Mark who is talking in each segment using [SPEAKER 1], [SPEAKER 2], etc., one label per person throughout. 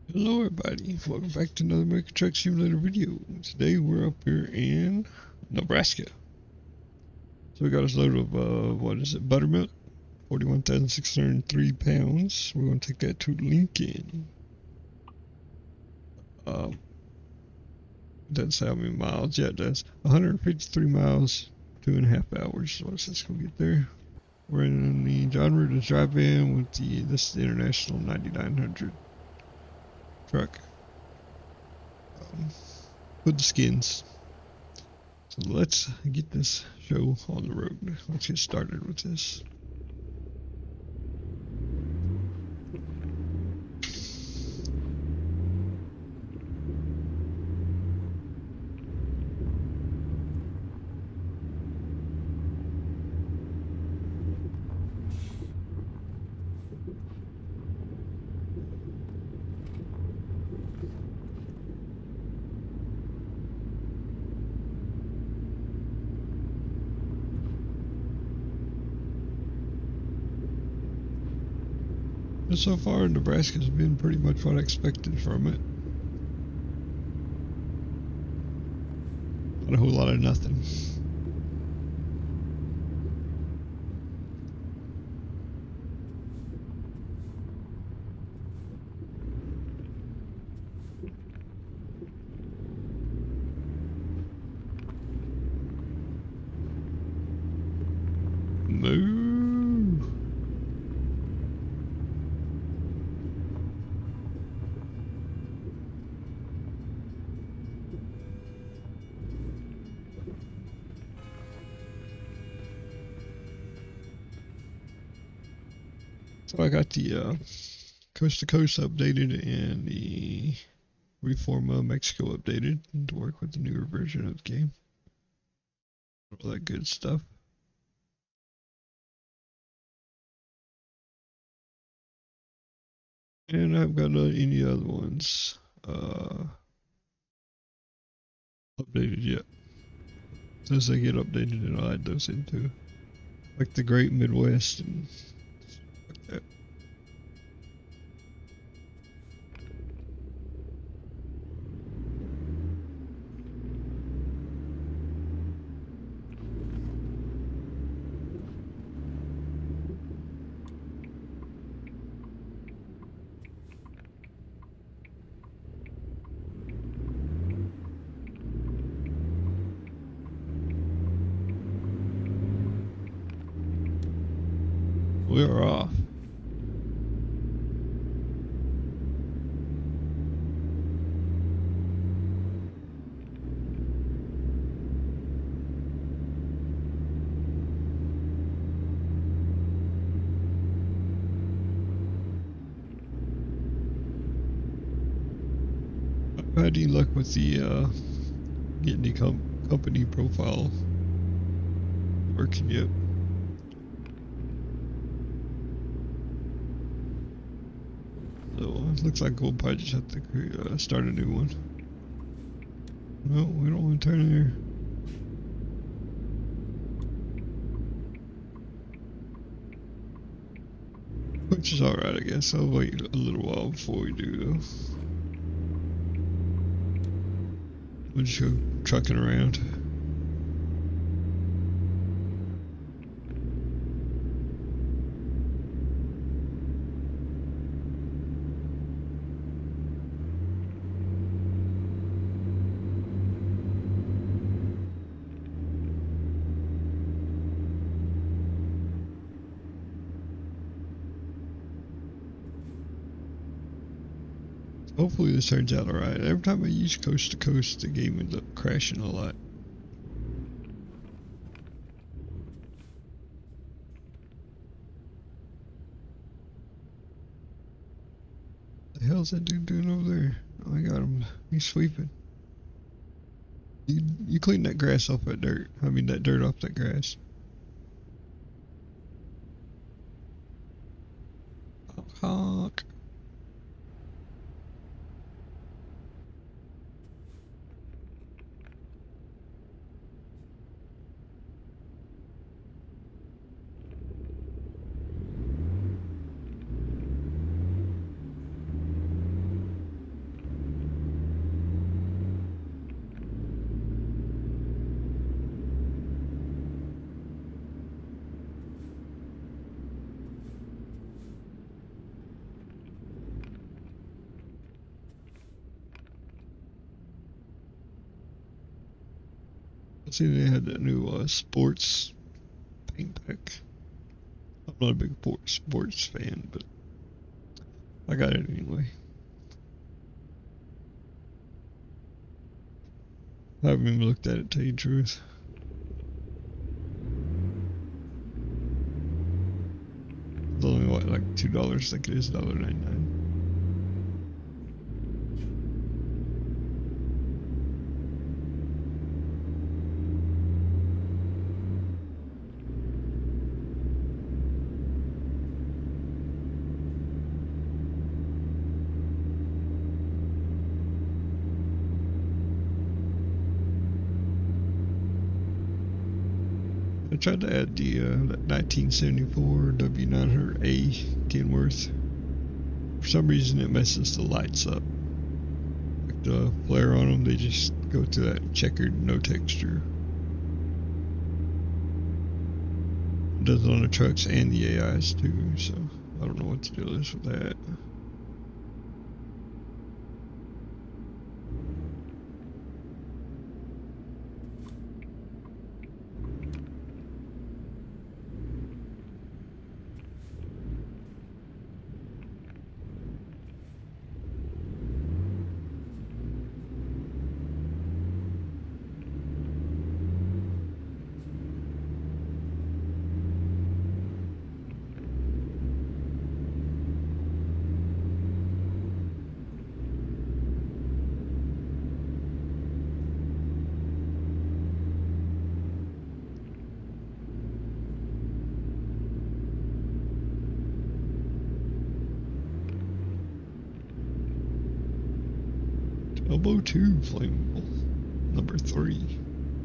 [SPEAKER 1] Hello everybody, welcome back to another American Truck Simulator video. Today we're up here in Nebraska. So we got us a load of, what is it, buttermilk? 41,603 pounds. We're going to take that to Lincoln. Doesn't say how many miles yet, does. 153 miles, 2.5 hours. So let's go get there. We're in the genre to drive in with this is the International 9900 truck. With the skins. So let's get this show on the road. Let's get started with this. But so far, Nebraska's been pretty much what I expected from it. Not a whole lot of nothing. Moo! So I got the coast to coast updated and the Reforma Mexico updated to work with the newer version of the game. All that good stuff. And I haven't got any other ones updated yet. As they get updated, and I'll add those into, like the Great Midwest and stuff like that. We're off. I've had any luck with the getting the company profile working yet. So it looks like we'll probably just have to start a new one. No, we don't want to turn here. Which is alright, I guess. I'll wait a little while before we do, though. We'll just go trucking around. Hopefully this turns out alright. Every time I use coast to coast, the game ends up crashing a lot. The hell's that dude doing over there? Oh, I got him. He's sweeping. You clean that grass off that dirt. I mean that dirt off that grass. Honk, honk. I see they had that new sports paint pack. I'm not a big sports fan, but I got it anyway. I haven't even looked at it, to tell you the truth. It's only what, like $2? I think it is $1.99. I tried to add the that 1974 W900A Kenworth. For some reason, it messes the lights up. Like the flare on them, they just go to that checkered, no texture. It does it on the trucks and the AIs too, so I don't know what the deal is with that. Elbow 2 flammable. Number 3.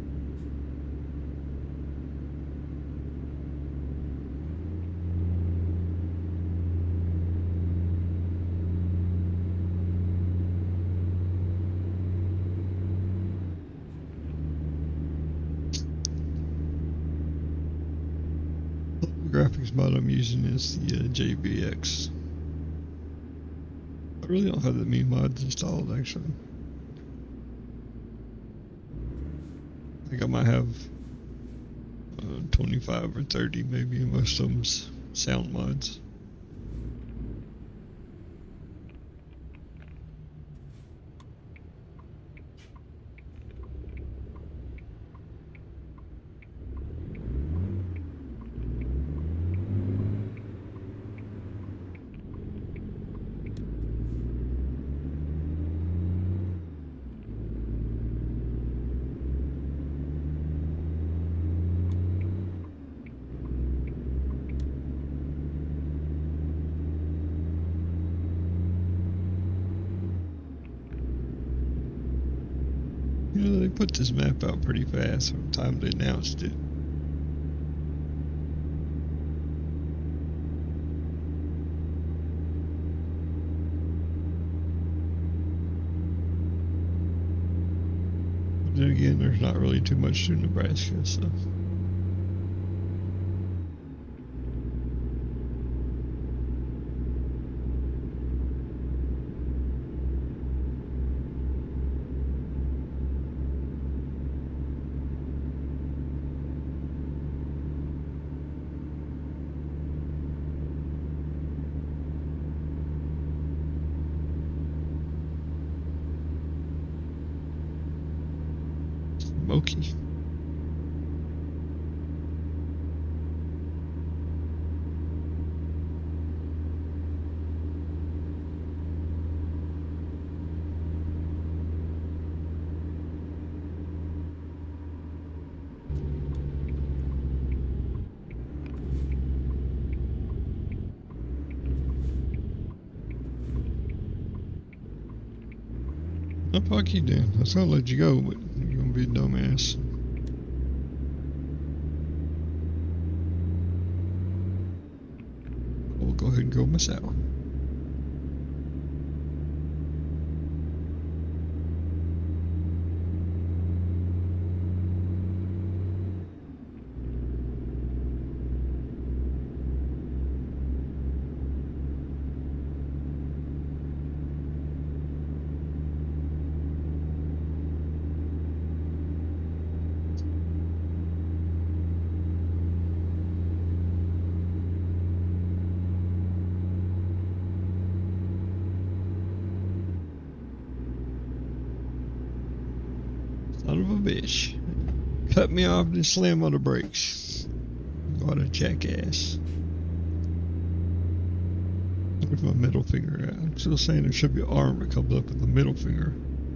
[SPEAKER 1] The graphics mod I'm using is the JBX. I really don't have that many mods installed actually. I think I might have 25 or 30 maybe, and most of them's sound mods. You know, they put this map out pretty fast from the time they announced it. But then again, there's not really too much to Nebraska, so. Smoky. Oh, fuck you, Dan. I was gonna let you go, but you're gonna be a dumbass. We'll go ahead and go myself. Son of a bitch. Cut me off and slam on the brakes. What a jackass. Where's my middle finger at? I'm still saying there should be an arm that comes up with the middle finger.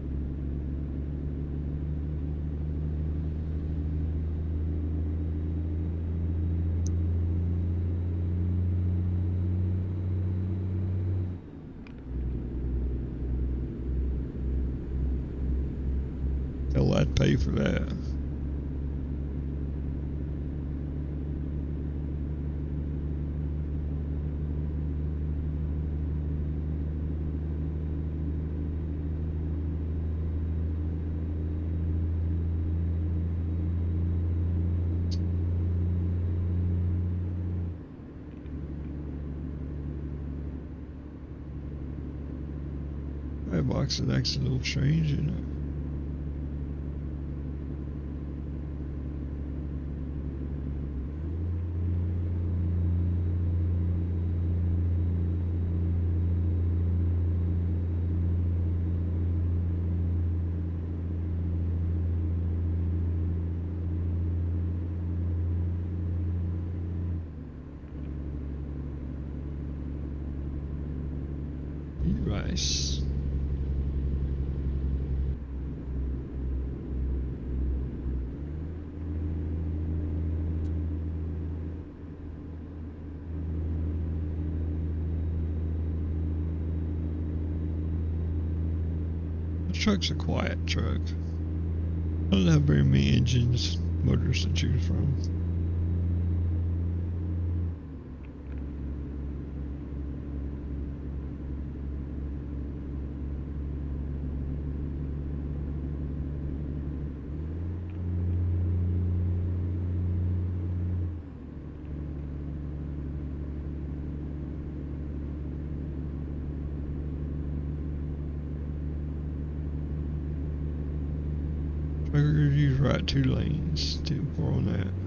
[SPEAKER 1] Hell, I'd pay for that. That box is actually a little strange, isn't it? Rice. This truck's a quiet truck. Doesn't have very many engines, motors to choose from. Truckers use right 2 lanes, 2 and 4 on that.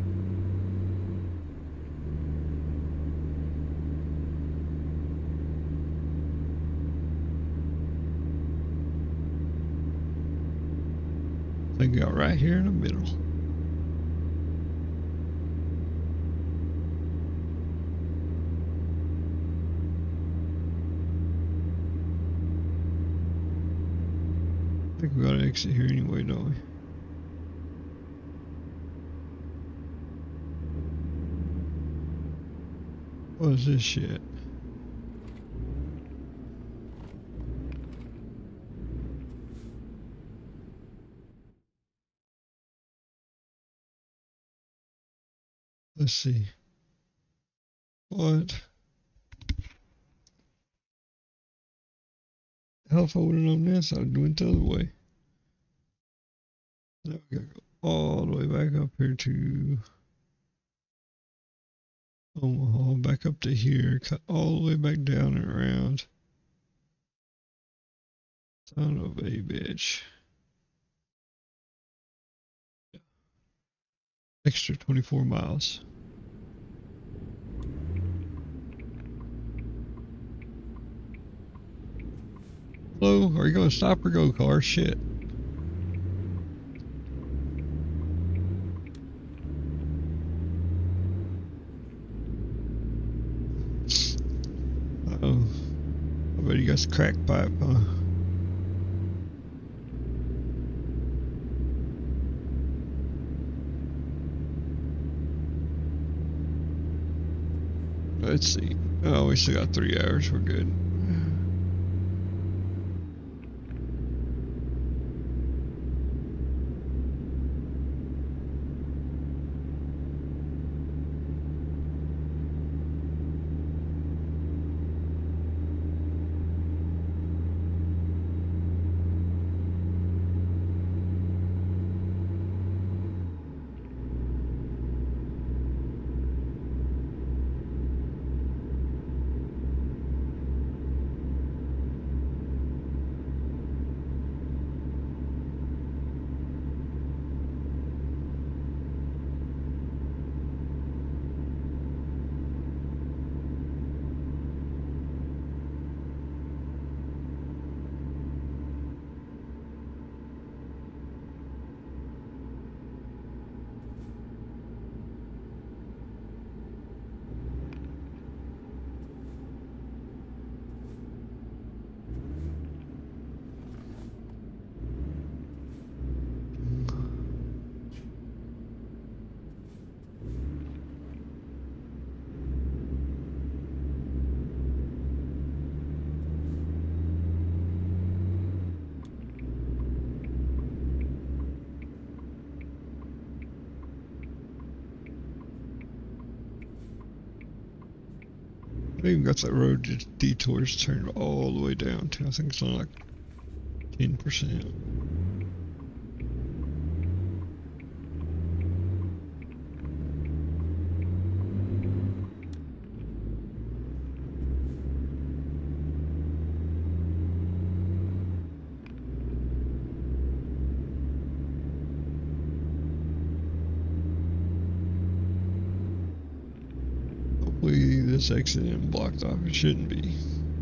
[SPEAKER 1] I think we got right here in the middle. I think we got to exit here anyway, don't we? What is this shit? Let's see. What? Hell, if I would have known this, I'd do it the other way. Now we gotta go all the way back up here to Omaha, back up to here, cut all the way back down and around. Son of a bitch. Extra 24 miles. Hello, are you gonna stop or go, car? Shit. Uh-oh. I bet you got a crack pipe, huh? Let's see. Oh, we still got 3 hours. We're good. I even got that road detours turned all the way down to, I think it's only like 10%. Hopefully this exit isn't blocked off. It shouldn't be.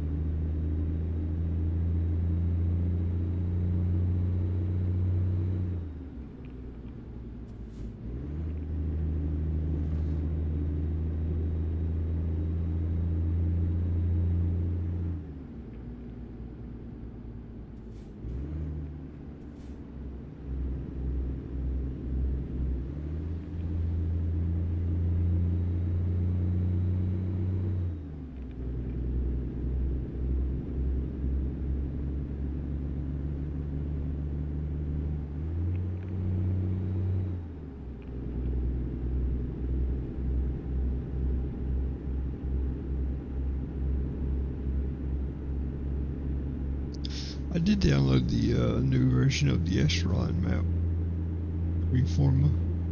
[SPEAKER 1] I did download the new version of the Echelon map, Reforma.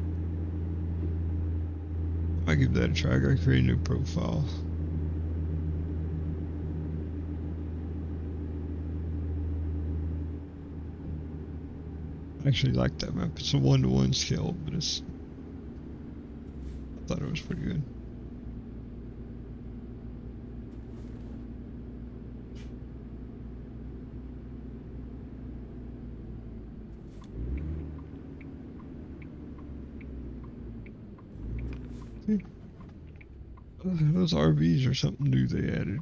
[SPEAKER 1] I give that a try. I gotta create a new profile. I actually like that map. It's a 1-to-1 scale, but I thought it was pretty good. Those RVs are something new they added.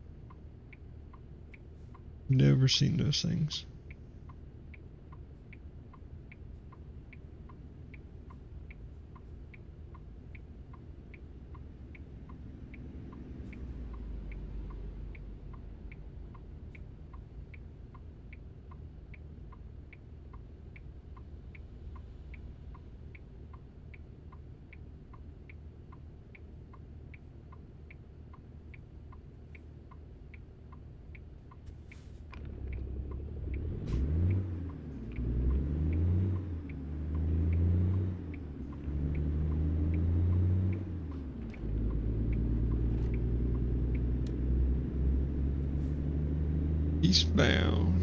[SPEAKER 1] Never seen those things. Eastbound.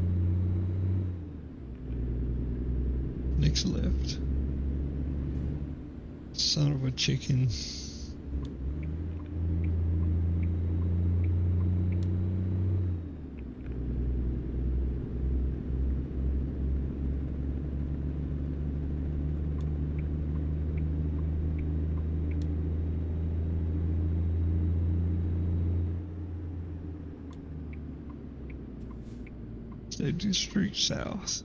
[SPEAKER 1] Next left. Son of a chicken. They do street south.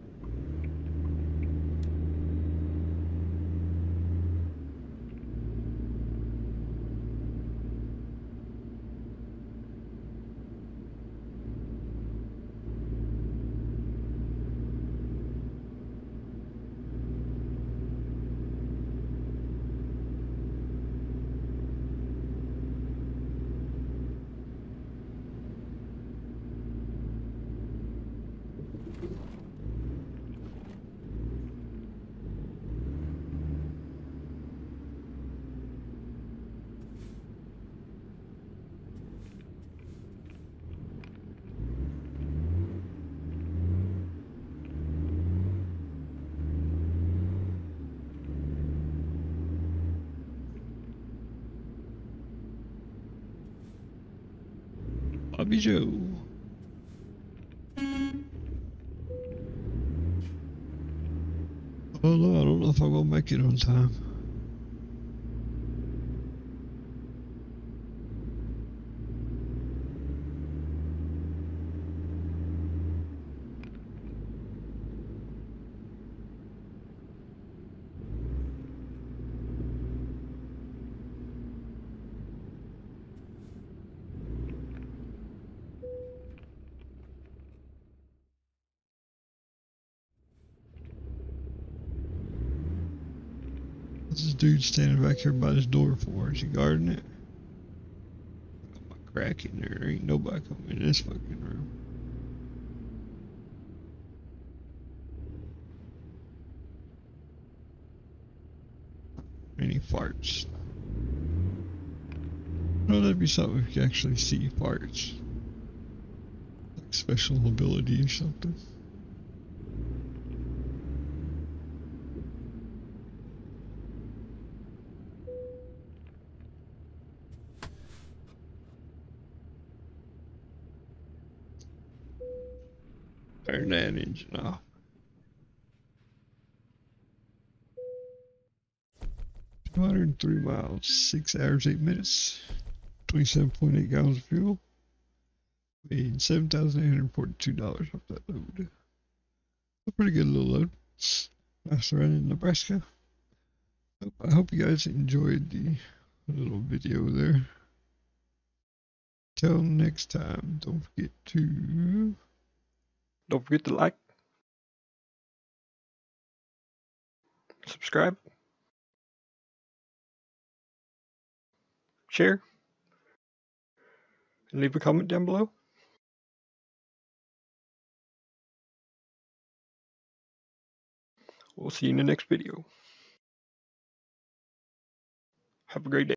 [SPEAKER 1] Bobby Joe. Oh no, I don't know if I'm gonna make it on time. What's this dude standing back here by this door for? Is he guarding it? crack in there. There ain't nobody coming in this fucking room. Any farts? No, that'd be something if you could actually see farts. Like special ability or something. Turn that engine off. 203 miles, 6 hours, 8 minutes, 27.8 gallons of fuel, made $7,842 off that load. A pretty good little load. Nice run in Nebraska. I hope you guys enjoyed the little video there. Till next time, don't forget to
[SPEAKER 2] like, subscribe, share, and leave a comment down below. We'll see you in the next video. Have a great day.